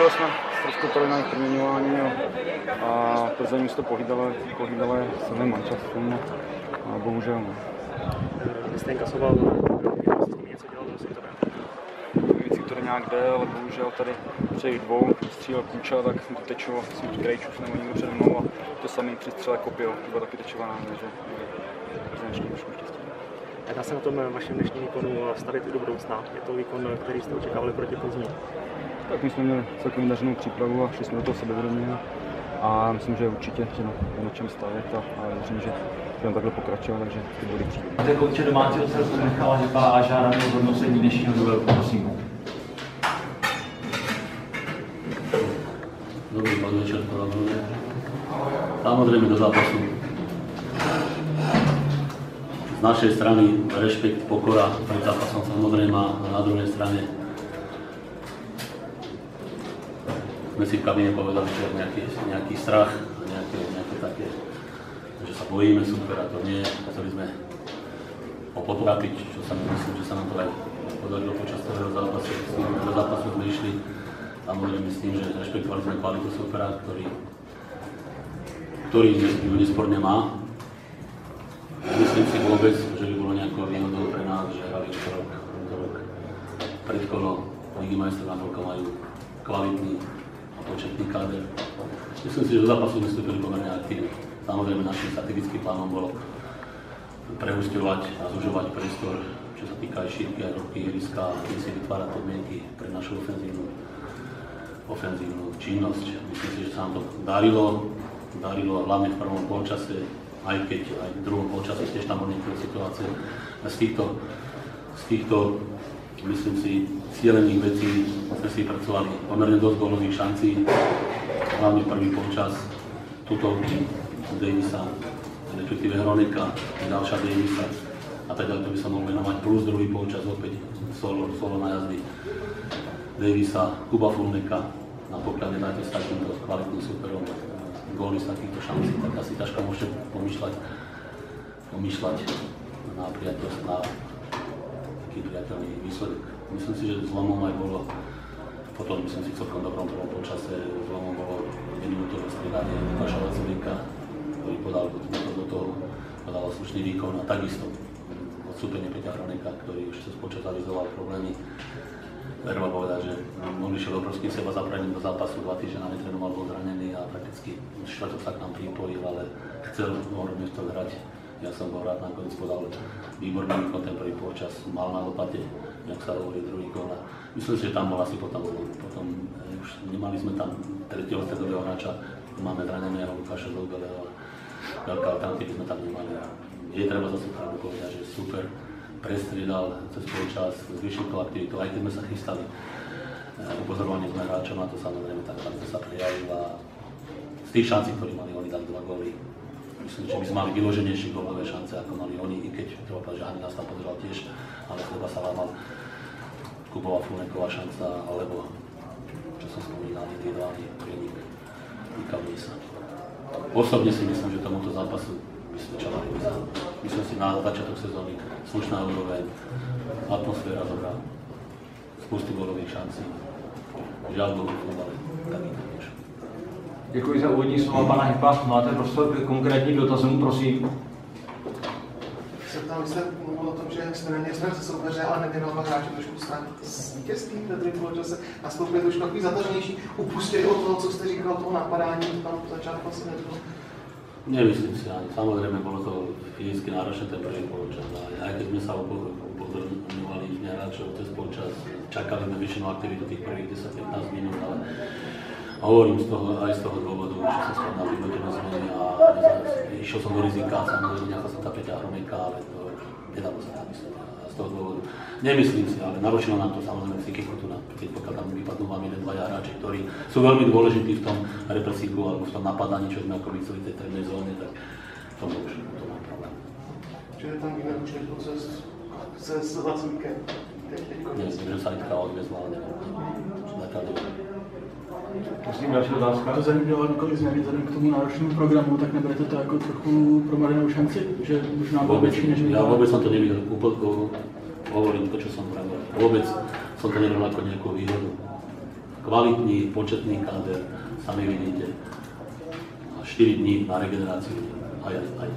bohužel jsme ztroskotali na proměňování a Plzeň to pohlídala silným mančastvem a bohužel ne. Vy jste inkasoval, něco dělal do světové? Věcí, které nějak jde, ale bohužel tady při těch dvou střílel Kůča, tak jsem to tečoval, jsem Krejčův nebo někdo přede mnou a to samý při střele Kopil, to byla taky tečovaná, takže Plzeň trošku štěstí. Jak dá se na tom vašem dnešním výkonu stavit i do budoucna? Je to výkon, který jste očekávali proti Plzni? Tak my jsme měli celkově dařenou přípravu a šli jsme do toho sebevědomě a myslím, že určitě že na čem stavět a věřím, že budeme takhle pokračovat, takže ty body přijdou. Máte kouče domácího celku Michala Hřiba a žádám o zhodnocení dnešního duelu, prosím. Dobrý podvečer, samozrejme do zápasu. Z našej strany rešpekt, pokora pred zápasom samozrejme a na druhej strane sme si v kabíne povedali, že nejaký strach, nejaké také, že sa bojíme supera, to nie, chceli sme ho potrapiť, čo sa myslím, že sa nám to aj podarilo počas celého zápasu. Do zápasu sme išli samozrejme s tým, že rešpektovali sme kvalitu supera, ktorý ju nesporne má. Myslím si vôbec, že by bolo nejakou výhodou pre nás, že hrali útorok predkolo Ligy majstrov, nakoľko majú kvalitný a početný káder. Myslím si, že do zápasu sme vstúpili pomerne aktívne. Samozrejme našim strategickým plánom bolo prehusťovať a zužovať priestor, čo sa týka aj šírky a hĺbky ihriska a tým si vytvárať podmienky pre našu ofenzívnu činnosť. Myslím si, že sa nám to darilo hlavne v prvom polčase, aj keď aj v druhom polčase tiež tam boli niektoré situácie. Z týchto, myslím si, cielených vecí sme si pracovali pomerne dosť gólových šancí, hlavne prvý polčas, tutovky Davisa, respektíve Hroneka, ďalšia Davisa a tak ďalej, to by sa mohol venovať, plus druhý polčas opäť solo na jazdy Davisa, Kuba Fulneka, na pokiaľ nedáte s takýmto kvalitným superom góly z takýchto šancí, tak asi ťažko môžete pomýšľať na taký priateľný výsledok. Myslím si, že zlomom aj bolo, potom myslím si celkom dobrom prvom počase, zlomom bolo 1-minútové striedanie Lukáša Vaculíka, ktorý podal do toho slušný výkon a takisto odstúpenie Peťa Hroneka, ktorý už cez počas avizoval problémy. Treba povedať, že on išiel obrovským seba zapravením do zápasu, 2 týždne netrénoval, bol zranený a prakticky štvrtok sa k nám pripojil, ale chcel horne to hrať. Ja som bol rád, nakoniec podal výborný výkon ten prvý počas, mal na lopate, jak sa hovorí, druhý gól. Myslím si, že tam bol asi potom už nemali sme tam tretieho stredového hráča, máme zraneného Lukáša Zoubeleho, veľká alternatívy sme tam nemali. Je treba zase pravdu povedať, že super. Prestriedal cez počas, zvýšil tú aktivitu, aj keď sme sa chystali. Upozorovanie sme hráčom na to samozrejme tak sa prejavila. Z tých šancí, ktorí mali, oni dali 2 góly. Myslím, že by sme mali vyloženejšie gólové šance, ako mali oni, i keď treba povedať, že Hani nás tam pozeral tiež, ale chleba sa lámal Kubová Fulneková šanca, alebo, čo som spomínal, individuálny prienik Mika Misa. Osobne si myslím, že tomuto zápasu vysvedčala remiza. Myslím si, na začiatok sezóny slušná úroveň, atmosféra dobrá, spoustu gólových šancí. Žiaľ Bohu, ale tak tiež. Děkuji za úvodní slova pana Hřiba. Máte prostor k konkrétním dotazům, prosím. Vy jste mluvil o tom, že jsme neměli jsme se soupeře, ale nevěnoval hráči trošku s vítězství ve druhém poločase. Nastoupili trošku takový zataženější, upustili od toho, co jste říkal, toho napadání, tam začátku vlastně nebylo. Nemyslím si ani. Samozrejme, bolo to fyzicky náročné ten prvý poločas. Aj keď sme sa upozorňovali hráčov cez polčas, čakali sme väčšinu aktivitu tých prvých 10-15 minút, ale hovorím aj z toho dôvodu, že som skôr na vyhodnené zmeny a išiel som do rizika, samozrejme nechal som tá Peťa Hroneka, ale to nedalo sa tam myslieť. Z toho dôvodu. Nemyslím si, ale narušilo nám to samozrejme psychiku tu, keď pokiaľ tam vypadnú vám 1-2 hráči, ktorí sú veľmi dôležití v tom represíku alebo v tom napadaní, čo sme ako vyceli v tej strednej zóne, tak v tom už to mám problém. Čiže tam víme už niekto cez Vaclíkem? Myslím, že sa Lidka odviezla, ale neviem. Prosím, další otázka. To zajímalo několik změn vzhledem k tomu náročnému programu, tak neberete to jako trochu promarněnou šanci? Že možná bylo větší než ja vôbec som to nevidel, hovorím to, čo som pravil. Vôbec som to nebral ako nejakú výhodu. kvalitní, početný káder, sami vidíte. A 4 dní na regeneráciu aj.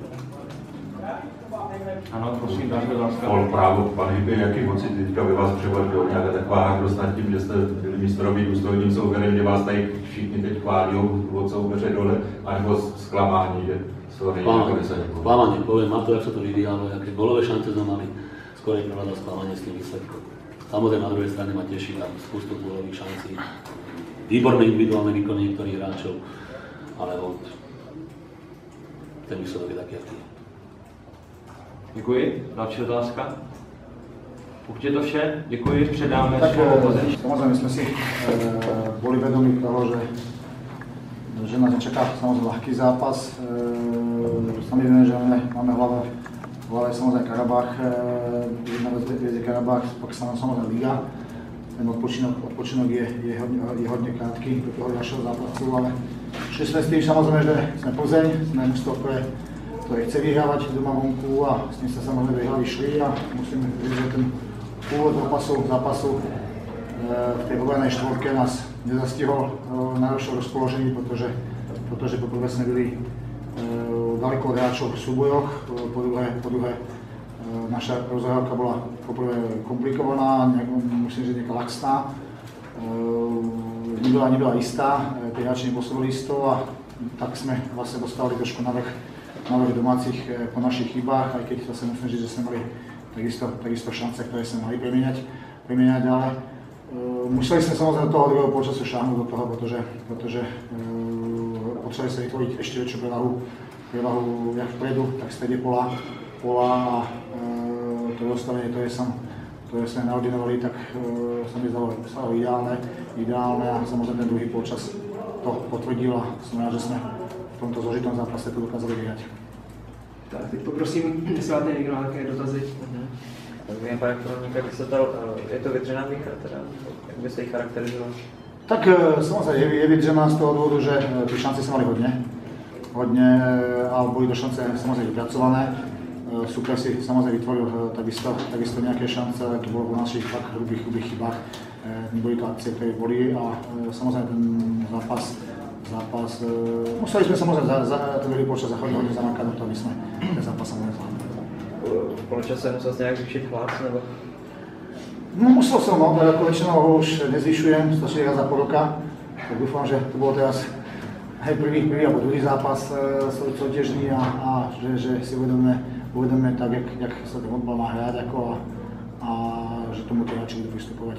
Ano, prosím, další otázka. Právě, pane Hyby, jaký pocit teďka by vás převažil? Nějaká taková hrdost nad tím, že jste byli mistrovým důstojným soupeřem, že vás tady všichni teď chválí od soupeře dole, anebo zklamání, že se to nejde jako vysadit? Sklamanie, poviem na to, jak sa to vyvíjalo, aké golové šance sme mali, skôr je prevládal sklamanie s tým výsledkom. Samozrejme, na druhej strane ma teší tam spustu gólových šancí, výborné individuálne výkony niektorých hráčov, ale ten výsledok je taký, aký je. Děkuji. Další otázka. Pokud je to vše, děkuji, předáme tak, slovo. Samozrejme sme si boli vedomí toho, že nás čaká samozrejme ľahký zápas. Sami vieme, že máme v hlave samozrejme Karabach, jedna vec je Karabach, pak samozrejme Liga. Ten odpočinok je hodne krátky do toho ďalšieho zápasu, ale šli sme s tým samozrejme, že sme Plzeň, sme mužstvo, ktoré chce vyhrávať doma vonku a s tým sa samozrejme vyhrali šli a musím říct, že ten úvod zápasu v tej volenej štvorke nás nezastihol najlepšie rozpoložení, pretože poprvé sme byli daleko od hráčov v súbojoch, po druhé naša rozhrávka bola poprvé komplikovaná, musím říct, nejaká laxná, nebyla istá, tí hráči nepôsobili isto a tak sme vlastne dostali trošku navrch domácich po našich chybách, aj keď zase musím říct, že sme mali takisto šance, ktoré sme mali premieňať, ale museli sme samozrejme do toho druhého polčasu šáhnuť do toho, pretože potrebovali sa vytvoriť ešte väčšiu prevahu jak vpredu, tak v strede pola a to dostavenie, ktoré sme naordinovali, tak sa mi zdalo ideálne a samozrejme ten druhý polčas to potvrdil a som rád, že sme v tomto zložitom zápase to dokázali vyhrať. Tak, teď poprosím, jestli máte někdo nějaké dotazy. Tak vím, pane Kroník, jak se to, je to vydřená výhra teda, jak byste ji charakterizoval? Tak samozrejme je vydřená z toho dôvodu, že tie šance sme mali hodne a boli to šance samozrejme vypracované. Super si samozrejme vytvoril takisto nejaké šance, ale to bolo po našich fakt hrubých chybách. Neboli to akcie, ktoré boli a samozrejme ten zápas museli sme samozrejme za ten druhý počas hodne zamakať na to, aby sme ten zápas samozrejme zvládli. V poločase musel ste nejak zvýšiť hlas, nebo? No musel som, ako väčšinou ho už nezvyšujem, stačí raz za pol roka. Tak dúfam, že to bolo teraz aj prvý alebo druhý zápas súťažný a že si uvedomíme tak, jak sa ten fotbal má hrať a že tomu tie hráči budú pristupovať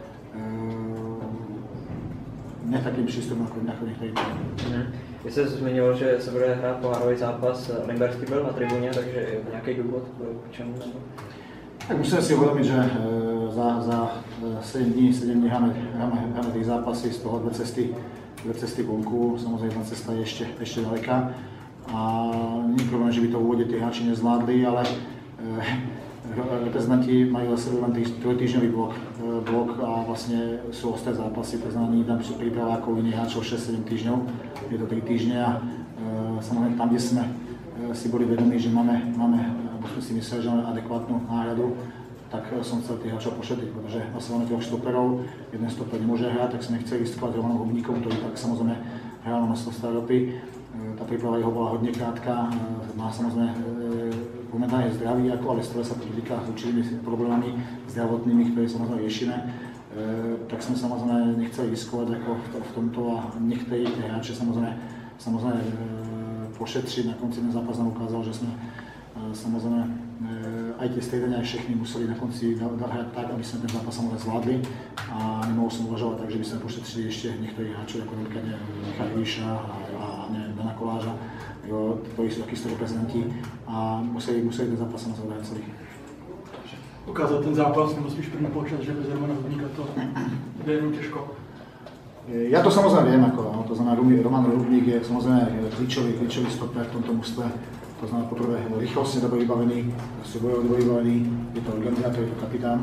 ne takým přístupem jako některý. Vy jste zmiňoval, že se bude hrát pohárový zápas, Limberský byl na tribuně, takže nějaký důvod, k čemu? Tak musíme si uvědomit, že za 7 dní hráme ty zápasy, z toho dvě cesty vonku, samozřejmě jedna cesta je ještě daleká. A není problém, že by to v úvode tí hráči nezvládli, ale reprezentanti majú za sebou len trojtýždňový blok a vlastne sú ostré zápasy, to znamená, nie tam príprava ako u iných hráčov 6-7 týždňov, je to 3 týždne a samozrejme tam, kde sme si boli vedomí, že máme, alebo sme si mysleli, že máme adekvátnu náhradu, tak som chcel tých hráčov pošetriť, pretože vlastne máme 3 stoperov, jeden stoper nemôže hrať, tak sme nechceli riskovať Romanom Hubníkom, ktorý tak samozrejme hral na mestrovstvá Európy. Tá príprava jeho bola hodne krátka, má samozrejme momentálne zdravý, ale stále sa potýka s určitými problémami zdravotnými, ktoré samozrejme riešime. Tak sme samozrejme nechceli riskovať ako v tomto a niektorí hráči samozrejme pošetriť. Na konci ten zápas nám ukázal, že sme samozrejme aj tie striedania, aj všechny museli na konci hrať tak, aby sme ten zápas samozrejme zvládli a nemohol som uvažovať tak, že by sme pošetrili ešte niektorých hráčov, ako napríklad Michal Iliša a Dana Koláža, ktorí sú takisto reprezentanti a museli ten zápas samozrejme hrať celý. Ukázal ten zápas, nebo spíš první počas, že bez Romana Hubníka to je jenom těžko. Ja to samozrejme viem, to znamená Roman Hubník je samozrejme klíčový stoper v tomto mužstve. To znamená poprvé rýchlostne dobre vybavený, súbojovo dobre vybavený, je to organizátor, je to kapitán.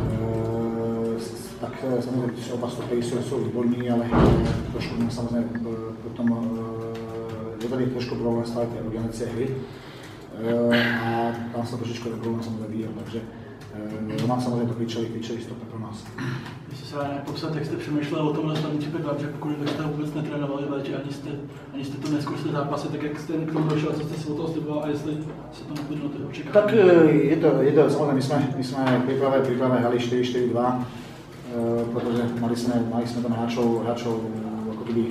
Tak samozrejme, že oba stopery sú výborní, ale trošku samozrejme potom vedeli trošku problém stále tej organizácie hry. A tam sa trošičku ten problém samozrejme videl, takže Roman samozrejme to klíčový stoper pro nás. Jestli se dá nějak popsat, jak jste přemýšlel o tomhle stavu předpokládám, že pokud jste vůbec netrénovali, že ani jste to neskoušeli zápasy, tak jak jste k tomu došel, co jste si o toho sliboval a jestli se to naplnilo ty očekávání? Tak je to samozřejmě, my jsme príprave hali 4-4-2, protože mali jsme tam hráčov ako keby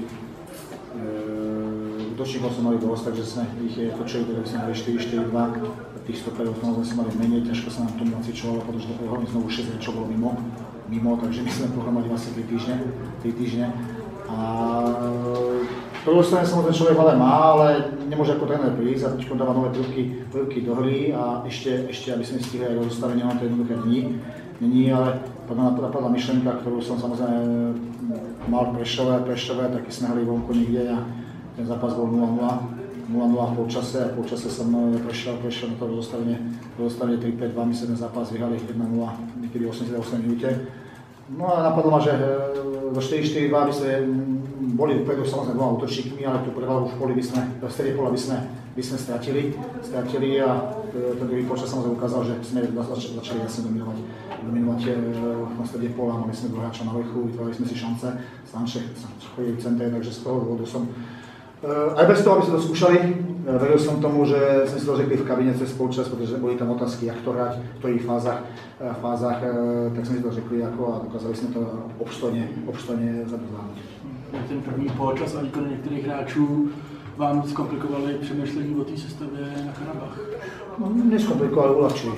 útočníkov sme mali dosť, takže sme ich točili, takže sme mali 4-4-2, tých stoperov sme si mali menej, ťažko sa nám tomu nacvičovalo, pretože hlavne znovu 6 hráčov bolo mimo, takže my sme pohromali vlastne 3 týždne. A prvú strane samozrejme človek ale má, ale nemôže ako tréner prísť a teďko dáva nové prvky do hry a ešte aby sme stihli aj rozostavenie, ono to jednoduché není, ale napadla myšlenka, ktorú som samozrejme mal v Prešove, taky sme hrali vonku niekde a ten zápas bol 0-0 v polčase a v polčase som prešiel na to rozostavenie 3-5-2, my sme ten zápas vyhrali 1-0 niekedy 88 minúte. No a napadlo ma, že do 4-4-2 by sme boli vpredu samozrejme dvoma útočníkmi, ale tú prevahu v poli v strede pola by sme stratili a ten druhý počas samozrejme ukázal, že sme začali jasne dominovať na strede pola, mali sme dva hráča na vrchu, vytvárali sme si šance, Stanček chodil v centre, takže z toho dôvodu som aj bez toho, aby sme to skúšali, veril som tomu, že sme si to řekli v kabine cez polčas, pretože boli tam otázky, jak to hrať, v ktorých fázach, tak sme si to řekli a dokázali sme to obstojne zvládnuť. Ten první poločas a výkony některých hráčů vám zkomplikovali přemýšlení o té sestavě na Karabach? No, neskomplikovali, uľahčili.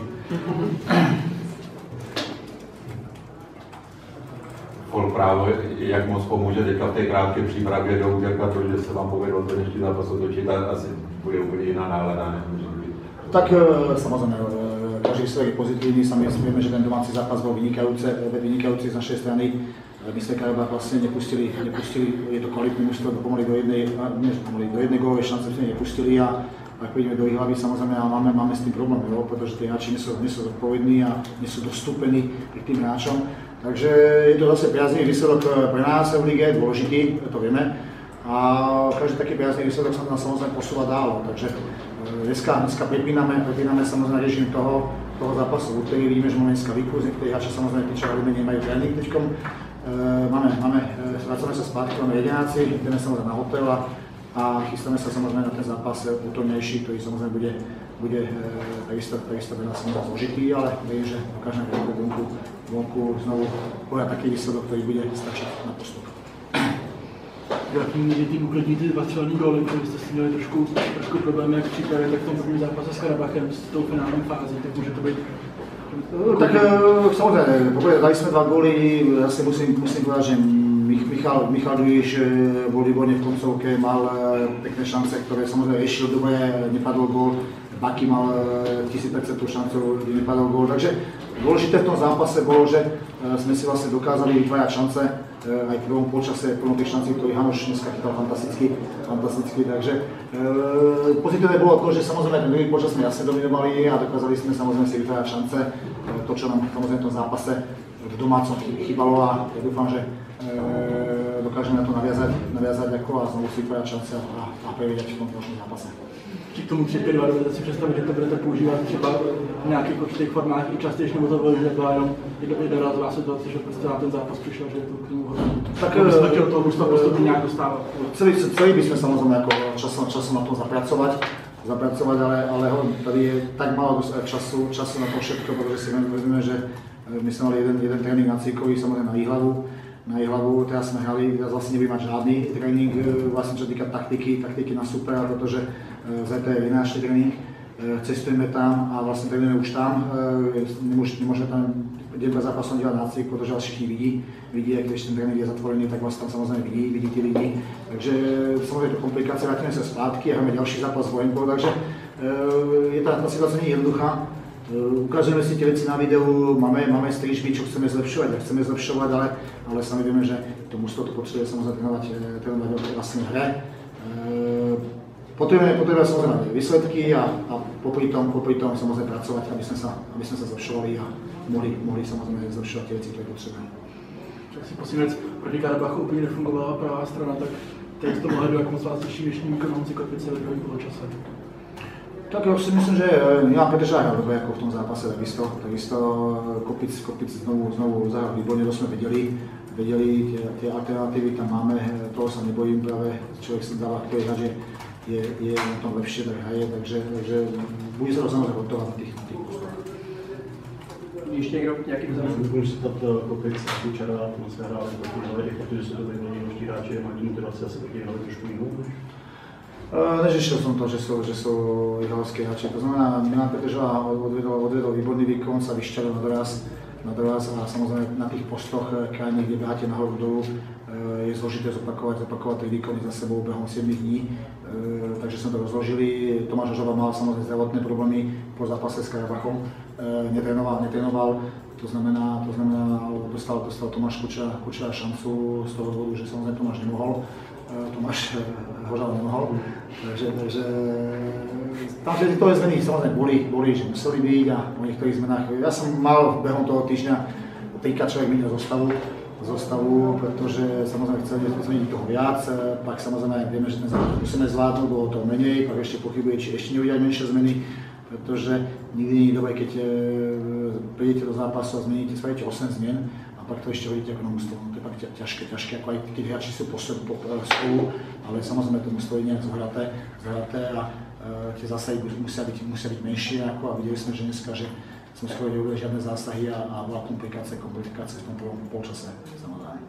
Právo, jak moc pomůže teďka v té krátké přípravě do úterka to, že se vám povedlo ten dnešní zápas otočit a asi bude úplně jiná nálada, ne? Tak samozrejme, každý výsledek je pozitívny, sami vieme, že ten domáci zápas bol vynikajúci z našej strany. My sme Karabach vlastne nepustili, je to kvalitné mužstvo, pomaly do jednej gólovej šance sme nepustili a ak prídeme do ich hlavy, samozrejme, máme s tým problém, pretože tí hráči nie sú zodpovední a nie sú dostúpení k tým hráčom. Takže je to zase priaznivý výsledok pre nás v lige, dôležitý, to vieme. A každý taký priaznivý výsledok sa nás samozrejme posúva dál. Takže dneska prepíname samozrejme režim toho zápasu. V útorý vidíme, že máme dneska výkluz, niektorí hráči samozrejme tí, čo menej majú tréning teďkom. Vracame sa spátky, máme 11, ideme samozrejme na hotel a chystáme sa samozrejme na ten zápas útornejší, ktorý samozrejme bude takisto pre nás samozrejme zložitý, ale viem, že dokážeme vonku znovu pohrať taký výsledok, ktorý bude stačiť na postup. Jakým je tým uklidní ty dva střelný góly, protože jste si měli trošku problémy jak v přípravě, tak v tom prvním zápase s Karabachem, s tou finální fází, tak může to být... Tak samozrejme, dali sme 2 góly, zase musím povedať, že Michal Dujiš bol výborne v koncovke, mal pekné šance, ktoré samozrejme išiel dobre, nepadol gól. Baki mal 1000% šancu, kde nepadol gól. Takže dôležité v tom zápase bolo, že sme si vlastne dokázali vytvárať šance aj v prvom polčase, plno tých šancí, ktorý Hanuš dneska chytal fantasticky. Takže pozitívne bolo to, že samozrejme ten druhý polčas sme jasne dominovali a dokázali sme samozrejme si vytvárať šance. To, čo nám samozrejme v tom zápase v domácom chýbalo a ja dúfam, že dokážeme na to naviazať a znovu si vytvárať šance a prevedať v tom ďalšom zápase. K tomu 3-5-2 dovedete si představit, že to budete používat třeba v nějakých určitých formách i častěji, nebo to bylo, že byla jenom jednorázová situace, že prostě na ten zápas přišel, že je to k němu hodně. Tak jsme chtěli toho mužstva postupně nějak dostávat. Celý by sme samozrejme ako časom na tom zapracovať, ale tady je tak málo času na to všetko, protože si vezmeme, že my sme mali jeden tréning na cvikový, samozrejme na Jihlavu, teraz sme hrali, teraz vlastne nebudeme mať žiadny tréning, vlastne čo týka taktiky na supera, pretože zajtra je vynáčný tréning, cestujeme tam a vlastne trénujeme už tam, nemôžeme tam deň pred zápasom dělat nácvik, protože vás všichni vidí, když ten trénink je zatvorený, tak vás tam samozřejmě vidí ty lidi, takže samozřejmě to komplikace, vrátíme se zpátky a hrajeme další zápas s Vojenkou, takže je ta situace není jednoduchá. Ukazujeme si tie veci na videu, máme strížby, čo chceme zlepšovať, ale sami vieme, že to mužstvo to potrebuje samozrejme trénovať vlastne v hre. Potrebujeme samozrejme výsledky a popri tom samozrejme pracovať, aby sme sa zlepšovali a mohli samozrejme zlepšovať tie veci, ktoré potrebujeme. Si poslední věc, proti Karabachu úplně nefungovala pravá strana, tak teď z toho hledu, jak moc vás těší dnešní výkon Honzi Kopice ve druhém poločase. Tak já si myslím, že Milan Petržák hral dobre jako v tom zápase, takisto Kopic znovu zahral výborně, to jsme viděli ty alternatívy tam máme, toho se nebojím, právě člověk si dává který hra, že je na tom lepší, tak hraje, takže bude se to samozřejmě rotovat na těch postupech. Ještě někdo nějaký dozor? Můžu se ptat Kopic a Kučera, tam se hráli proti hlavě, protože se to vymění nožní hráči, mají tu motivaci asi proti hlavě trošku jinou. Neřešil som to, že sú jihlavské hráči. To znamená, Milan Petržák odvedol výborný výkon, sa vyšťalil na doraz a samozrejme na tých postoch krajných, kde beháte nahoru dolu, je zložité zopakovať tie výkony za sebou behom 7 dní. Takže sme to rozložili. Tomáš Ožaba mal samozrejme zdravotné problémy po zápase s Karabachom. Netrénoval. To znamená, dostal Tomáš Kučera šancu z toho dôvodu, že samozrejme Tomáš nemohol. Tomáš Hožal nemohol, takže tam to je zmeny samozrejme boli, že museli byť a po niektorých zmenách. Ja som mal behom toho týždňa 3-krát človek menil zostavu, pretože samozrejme chceli zmeniť toho viac, pak samozrejme vieme, že ten zápas musíme zvládnuť, bolo to menej, pak ešte pochybuje, či ešte neudiať menšie zmeny, pretože nikdy nie je dobré, keď prídete do zápasu a zmeníte, spravíte 8 zmien, a pak to ešte hodíte ako na mužstvo. To je pak ťažké, ako aj keď hráči sú spolu, ale samozrejme to mužstvo je nejak zhraté a tie zásahy musia byť menšie a videli sme, že dneska, že sme skoro neurobili žiadne zásahy a bola komplikácia v tom prvom polčase, samozrejme.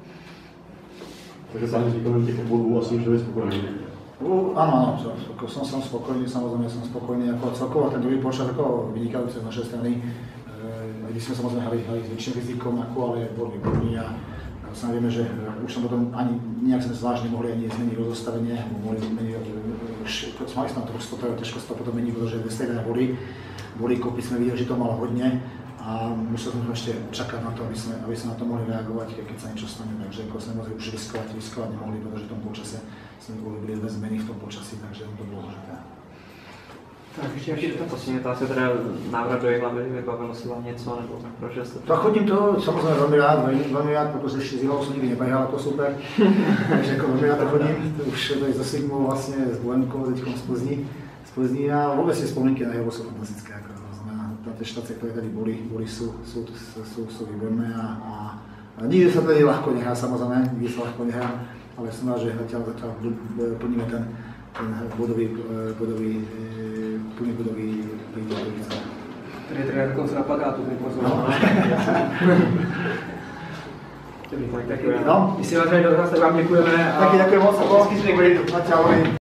Takže sám s výkonem těch obou asi může být spokojený. Áno, som spokojný, samozrejme som spokojný, ako celkovo ten druhý polčas ako vynikajúce z našej strany. Kdy sme samozrejme hrali s väčším rizikom, ale bol výborný a sami vieme, že už som potom ani nejak sme zvlášť nemohli ani zmeniť rozostavenie, mohli zmeniť, mali sme tam toho stopera, ťažko sa to potom mení, pretože Vesterina boli kopy, sme videli, že to malo hodne a museli sme ešte čakať na to, aby sme na to mohli reagovať, keď sa niečo stane, takže ako sme mohli už riskovať nemohli, pretože v tom polčase sme urobili 2 zmeny v tom počasí, takže to bolo zložité. Tak ještě nějaký dotaz, poslední otázka, teda návrat do Jihlavy, vybavilo se vám něco, nebo proč jste to? Tak chodím to samozřejmě velmi rád, protože ještě s Jihlavou jsem nikdy neběhal jako super, takže jako velmi rád chodím, to už to je za Sigmou vlastně s Bohemkou, teďkom z Plzní a vůbec si vzpomínky na Jihlavu jsou fantastické, jako znamená, ty štace, které tady byly, jsou výborné a nikdy se tady ľahko nehrá samozřejmě, ale jsem rád, že zatiaľ plníme ten bodový výsledek. Tady je trenér dokonce na plakátu, No, jestli vás tady dotaz, tak vám děkujeme. Taky děkujeme moc, a hezký zvyk, čau.